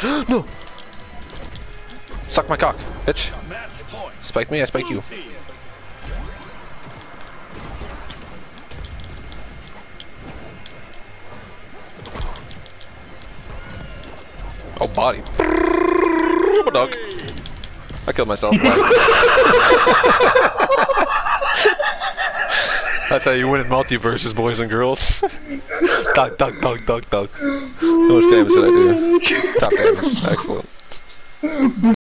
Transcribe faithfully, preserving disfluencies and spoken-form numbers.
No! Suck my cock, bitch. Spike me, I spike you. Oh, body. I'm a dog. I killed myself. That's how you win in MultiVersus, boys and girls. Dog, dog, dog, dog, dog. How much damage did I do? Top damage. Excellent.